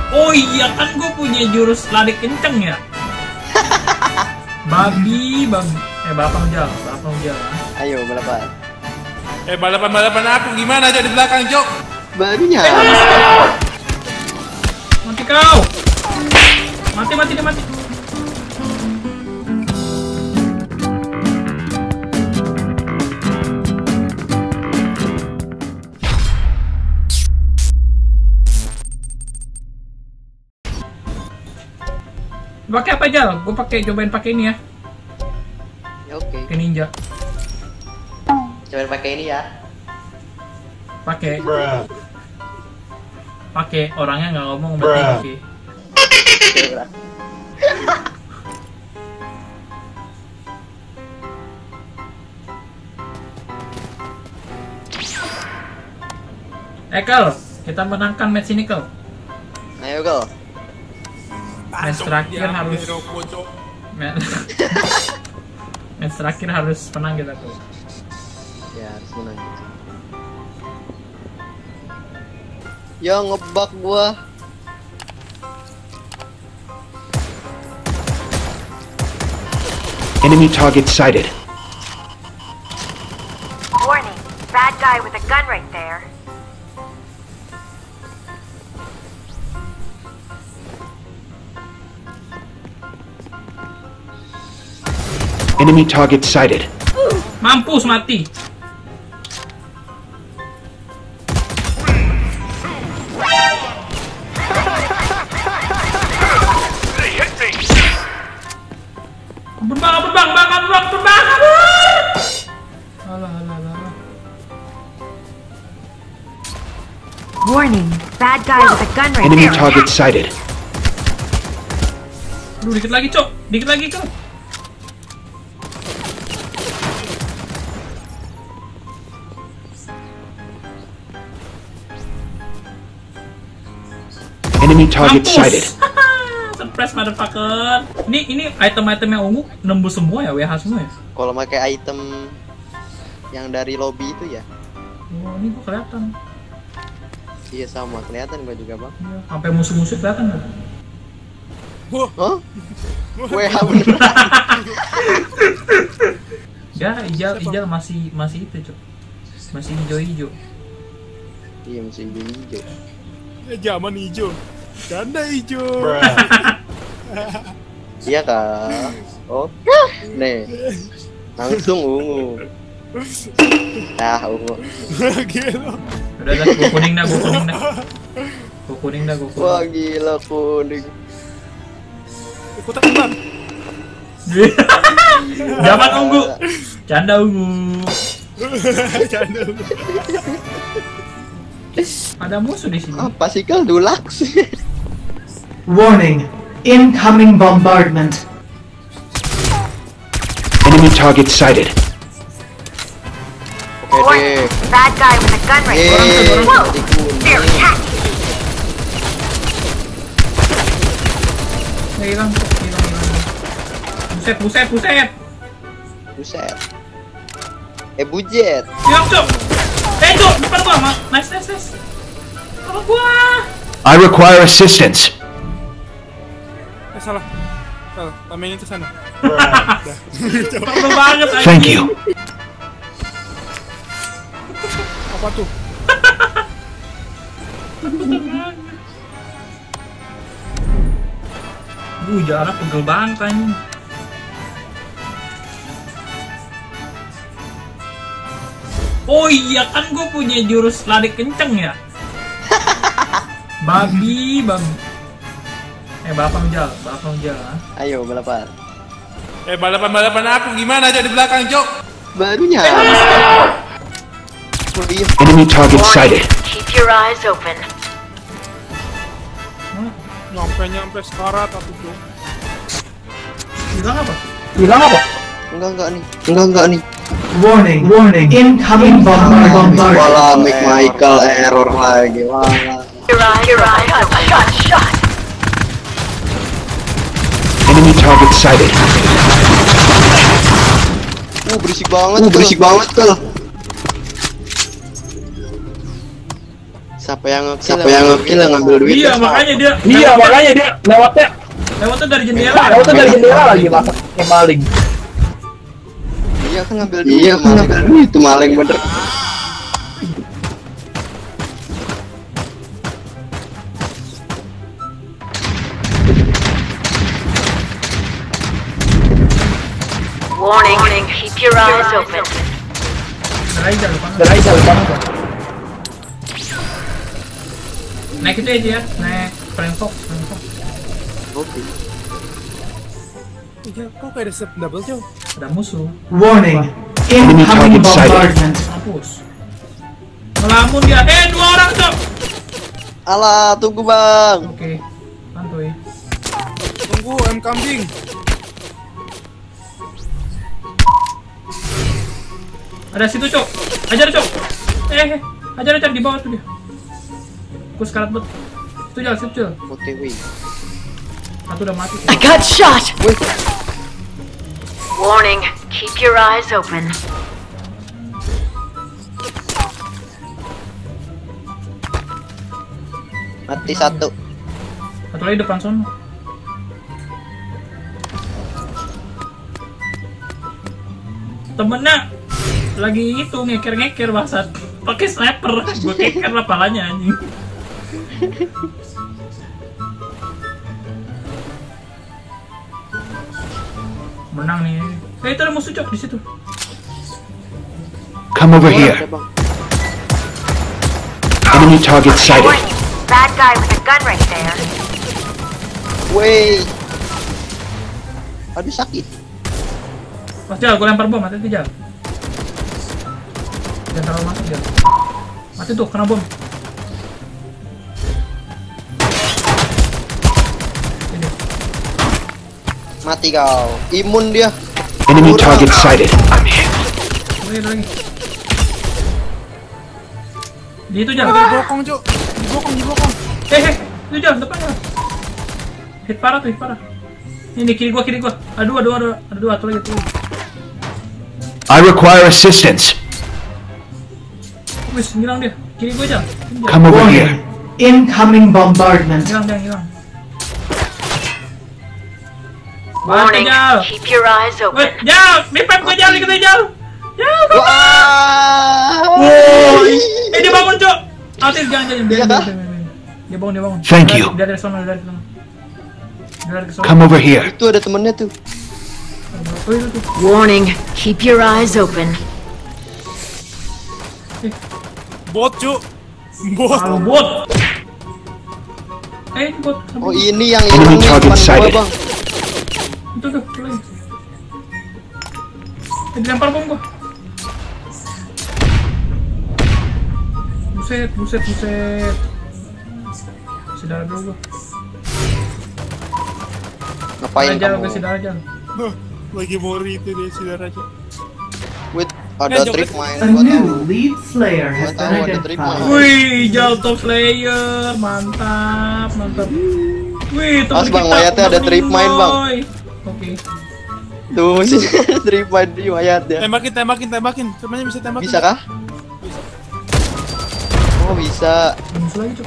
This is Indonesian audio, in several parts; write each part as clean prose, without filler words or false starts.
Oh iya kan gue punya jurus lari kenceng ya. Babi. Balapan jalan. Ayo balapan. Balapan aku gimana aja di belakang Jok? Barunya. Mati kau. Mati. Pakai apa aja? Gue cobain pakai ini ya. Ya oke. Pakai ninja. Cobain pakai ini ya. Pakai orangnya nggak ngomong berarti. Kel, kita menangkan match ini Kel. Ayo Kel. Match terakhir harus match terakhir harus menang kita tuh. Ya harus menang. Ya ngebug gua. Enemy target sighted. Warning, bad guy with a gun right there. Enemy target sighted. Mampus mati. Berbang. Alah. Warning, bad guy with a gun right Enemy there. target sighted. Duh, dikit lagi Cok. Enemy target sighted. Surprise motherfucker. Ini item-item yang ungu nembus semua ya, WH semua ya. Kalau pakai item yang dari lobby itu ya. Oh, ini gua kelihatan. Iya sama, kelihatan gua juga bang. Iya, sampai musuh-musuh kelihatan kan? Hah? WH bener. Ya, Ijal masih itu, Cok. Masih hijau-hijau. Iya masih hijau. Zaman hijau. Canda hijau. Iya kak. Oh, nih langsung ungu. Ungu. Gila. Udah, gua kuning dah. Gua kuning. Wah gila kuning. Ikutan teman. Zaman ungu. Canda ungu. Ada musuh di sini. Apa sih Kal? Dulux. Warning, incoming bombardment. Enemy target sighted. Oke Warning, deh. bad guy with a gun right there. Whoa, they're attacking. Hilang. Buset. Buset. Bujet. Hilang, Cok. Cok, depan gua. Nice. Tolong gua. I require assistance. Salah. Tamengin ke sana. Perlu banget anjing. Thank you. Apa tuh? Jarak pegel banget anjing. Oh iya kan gue punya jurus lari kenceng ya. Babi. Balapan jalan. Ayo balapan. Balapan aku gimana aja di belakang Jok? Barunya. Enemy target Warning, sighted. keep your eyes open. Nyampe sekarat aku tuh. Hilang apa? Enggak nih. Warning, incoming bombardment. Wala Michael error lagi. Wala. Your eyes open. Shot. Enemy target sighted. Berisik banget Kal. Siapa yang ngekill yang ngambil duit? Iya, makanya dia lewatnya dari jendela. Lagi maling. Iya kan ngambil duit. Itu maling bener. Warning, keep your eyes open. Dari depan. Naik itu aja ya, naik Frankfurt. Oke. Iya, kok kayak ada step double jauh? Ada musuh. Warning. Incoming target sighted. bombardment. Mampus. Ngelamun dia. 2 orang, Cok. Alah, tunggu bang. Oke. Santuy. Tunggu, kambing. Ada situ, Cok. Ajar, Cok. Ajar di bawah tuh dia. Aku sekarat bet. Situ Jal. OTW. Satu udah mati. I got shot. Warning, keep your eyes open. Mati satu. Satu lagi depan sono. Temennya lagi itu ngeker bangsat. Pakai sniper. Gue keker lah palanya anjing. Menang nih. Itu ada musuh, Cok, di situ. Come over here. Ada, Bang. Enemy target sighted. Warning, bad guy with a gun right there. Wey. Aduh sakit. Mas Jal, gue lempar bom, mati Jal. Jangan terlalu masuk Jal. Mati tuh, kena bom. Ini. Mati kau. Imun dia. Enemy target sighted. Lagi. Di itu Jal. Dibokong, Cuk. Dibokong. Itu Jal, depan Jal. Hit parah. Ini kiri gua. Ada dua, satu lagi. I require assistance. Wis, ngilang dia. Kiri gua Jal. Come over here. Warning. Incoming bombardment. Ngilang. Warning, Jal. keep your eyes Wait, open. Jal, mipet gua Jal, ikut Jal. Jal, Wah. dia bangun, Cok. Altis, jangan. Iya kah? Dia bangun. Thank you. Dia dari sana. Dia lari ke sana. Come over here. Itu ada temennya tuh. Oh, itu tuh. Warning, keep your eyes open. Bot, Cuk. Bot. Halo, bot. Ini bot. Oh ini yang Enemy hilang nih target depan gua sighted. bang. Itu tuh, lagi. Dilempar bom gua. Buset. Sedara dulu gua. Ngapain Ajar, kamu? gua sedara aja. Lagi mori itu dia, saudara aja. Wait, ada Jok, trik main A gua tahu. new lead slayer has Gua tahu been ada trik main. identified. Wih, jauh top player, mantap. Wih, temen Awas, Bang, kita mayatnya ada udah trip main, Bang. boy. Oke. Tuh sih trik main di mayat ya. Tembakin. Semuanya bisa tembakin. Bisa kah? Oh bisa. Musuh lagi, Cok.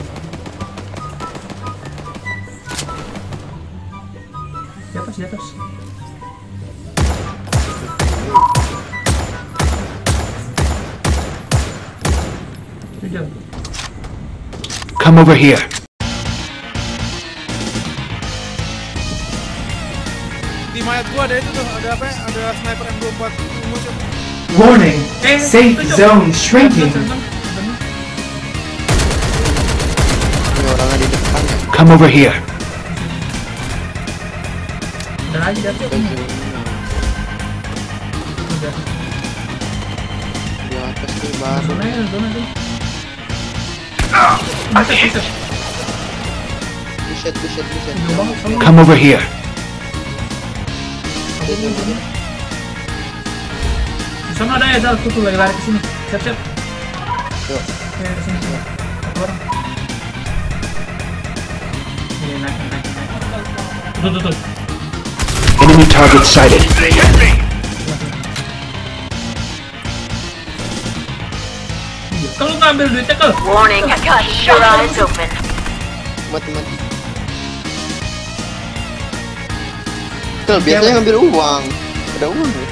Di atas. Itu jauh. Come over here. Di mayat gua ada itu tuh, ada apa ya? Ada sniper M24 muncul. Warning. Safe itu, Cok. zone shrinking. Ini orangnya di depan. Come over here. Udah lagi di atas. Udah. Di atas tuh baru. Zona tuh. Buset. Buset. Jauh banget sama. Come over here. Di sana ada ya, Zal. Tuh lagi lari ke sini. Siap. Tuh. Oke, ke sini. Satu orang. Ini naik. Tuh. Enemy target sighted. Kalau ngambil duitnya kalau Warning, your eyes open. Mati. Tuh, biasanya ngambil uang. Ada uang ya?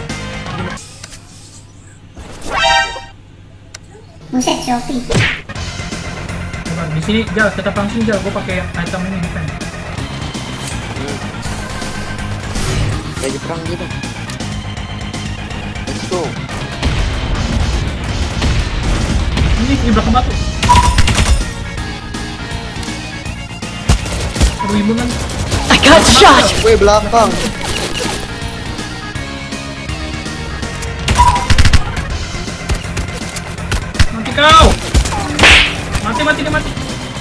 Buset, Shopee. bukan di sini Jal, tetap langsung Jal, gue pakai item ini defend. Kayak perang gitu. Let's go. Ini di belakang batu. Aduh, ibu kan. I got shot. Weh, belakang. Mati kau. Mati dia mati.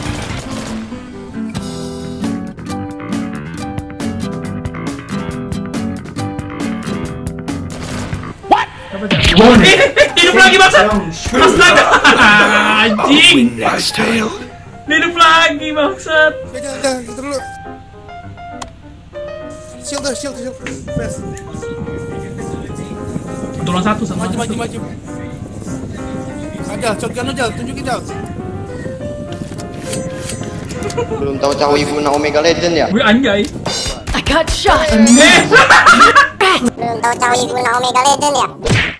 Warning. Hidup lagi bangsa. Astaga. Anjing. Wingless tail. Hidup lagi bangsat. Jangan, kita dulu. Shield. Fast. Tolong satu sama. Maju. Aja, shotgun aja, tunjukin Jal. Belum tahu cawe ibu na Omega Legend ya? Wih anjay. I got shot. Belum tahu cawe ibu na Omega Legend ya?